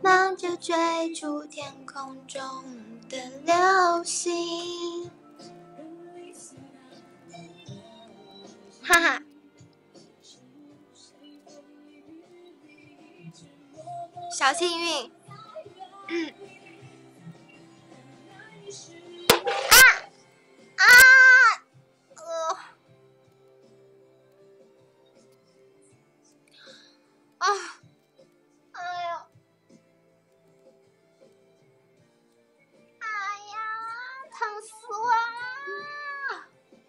忙着追逐天空中的流星。哈哈，小幸运。疼死我了！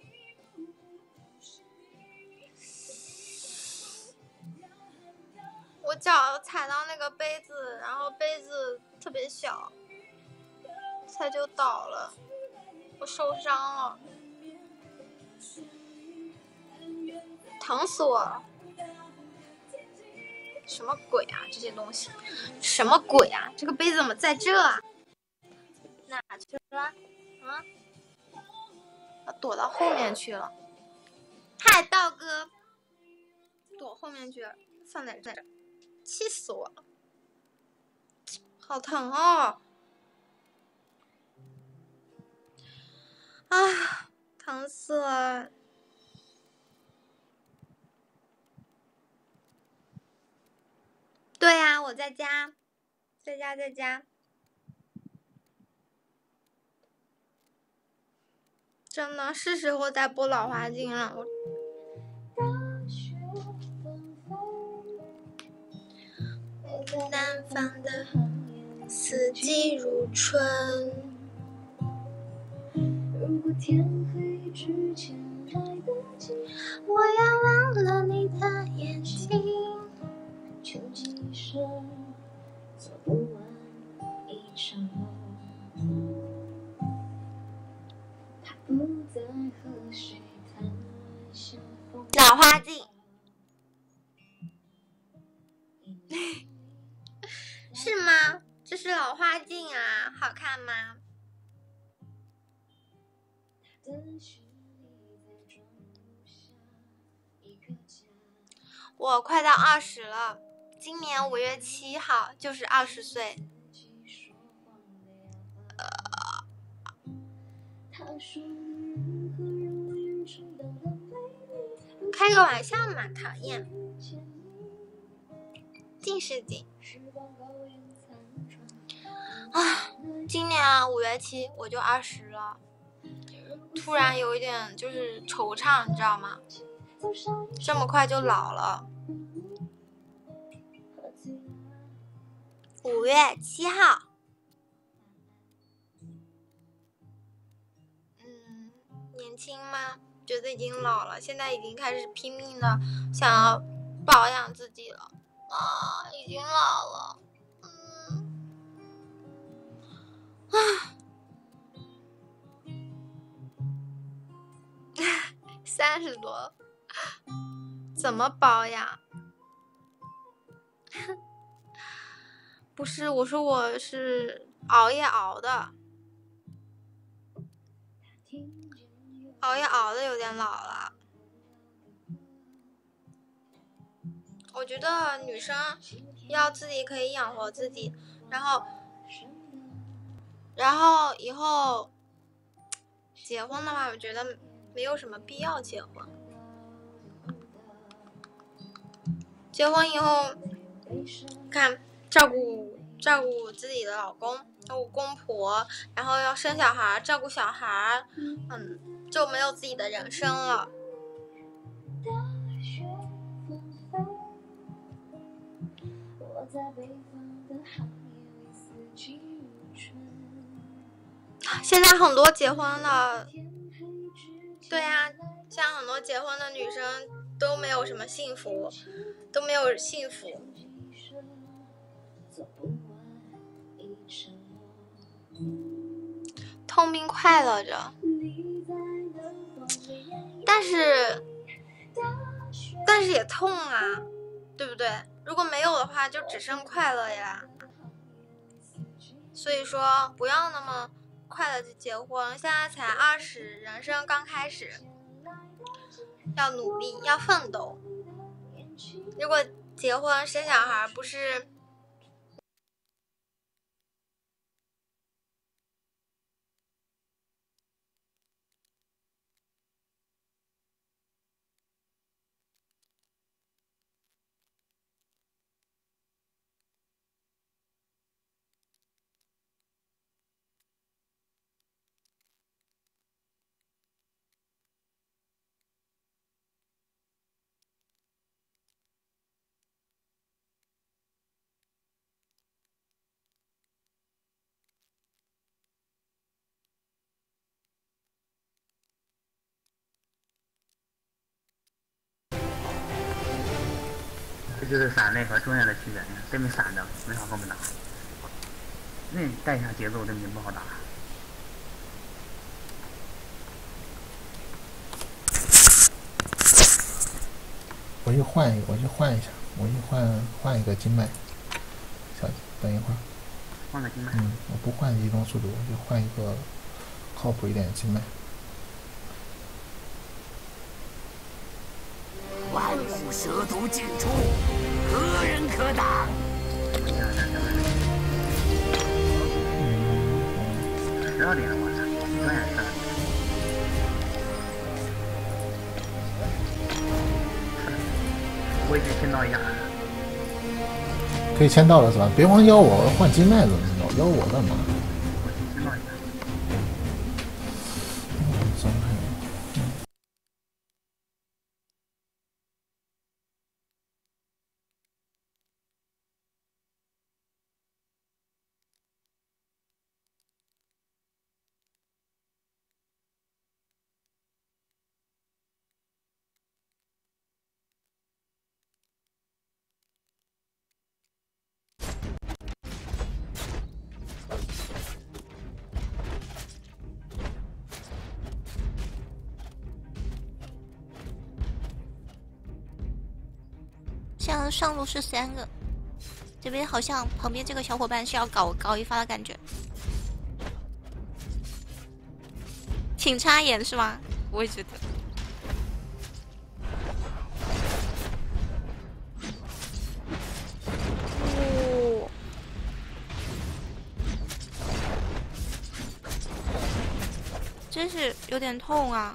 我脚踩到那个杯子，然后杯子特别小，踩就倒了，我受伤了，疼死我了！什么鬼啊，这些东西，什么鬼啊？这个杯子怎么在这啊？哪去了？躲到后面去了。嗨，道哥，躲后面去了，放在这儿，气死我了！好疼哦！啊，疼死了！对呀，我在家，在家。真的是时候再播老花镜了。南方的四季如春。如果天黑之前来得及，我要忘了你的眼睛。穷极一生做不完一场梦，他不再和谁谈笑风。老花镜。是吗？这是老花镜啊，好看吗？我快到20了，今年5月7号就是20岁。开个玩笑嘛，讨厌。近视镜。今年5月7我就20了，突然有一点就是惆怅，你知道吗？这么快就老了。5月7号。年轻吗？觉得已经老了，现在已经开始拼命的想要保养自己了啊，已经老了。30多，怎么保养？不是，我说我是熬夜熬的，有点老了。我觉得女生要自己可以养活自己，然后以后结婚的话，我觉得没有什么必要结婚。结婚以后，看照顾自己的老公，照顾公婆，然后要生小孩，照顾小孩，就没有自己的人生了。现在很多结婚了，对呀，像很多结婚的女生都没有什么幸福，痛并快乐着，但是也痛啊，对不对？如果没有的话，就只剩快乐呀。所以说，不要那么快乐就结婚，现在才20，人生刚开始，要努力，要奋斗。如果结婚生小孩不是就是闪类和中线的区别，对面闪的没法后面打，那带一下节奏对面不好打。 我去换一个，我去换一下，我去换一个金麦。小姐，等一会儿。 换个金麦。 我不换移动速度，我就换一个靠谱一点的金麦。 万物蛇毒尽出，何人可挡 ？12点了，我操！转眼12点。我已经签到一下了。 可以签到了是吧？别忘邀我换金麦子，邀我干嘛？ 我先签到一下。 真是。 现在上路是3个，这边好像旁边这个小伙伴是要搞一发的感觉，请插眼是吗？我也觉得。哦，真是有点痛啊！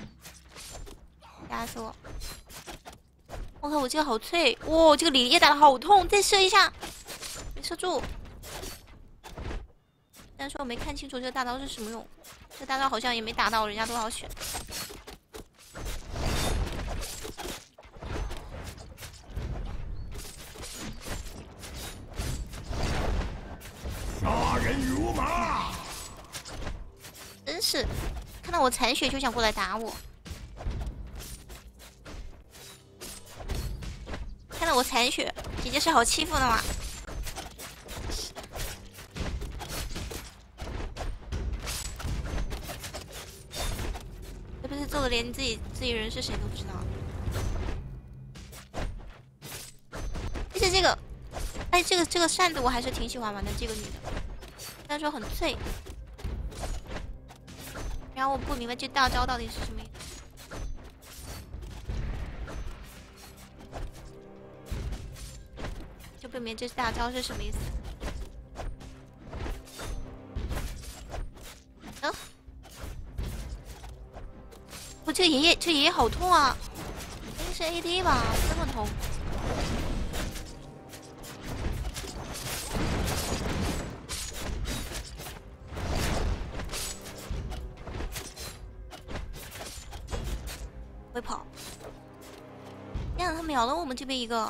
吓死我！我靠，我这个好脆！哇，这个李烈打的好痛，再射一下，没射住。但是我没看清楚这个大招是什么用，这大招好像也没打到人家多少血。 杀人如麻！ 真是，看到我残血就想过来打我。看到我残血，姐姐是好欺负的嘛？这不是做的连自己人是谁都不知道。而且这个，哎，这个扇子我还是挺喜欢玩的，这个女的，虽然说很脆。然后我不明白这大招到底是什么意思。不明白这大招是什么意思？我这爷爷好痛啊！应该是 AD 吧？这么痛。会跑。天啊，他秒了我们这边一个。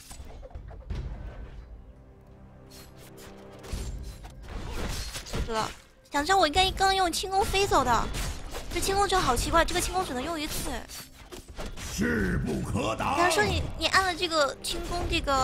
哥，想知道我应该刚用轻功飞走的，这轻功就好奇怪，这个轻功只能用1次。 势不可挡。 假如说你按了这个轻功这个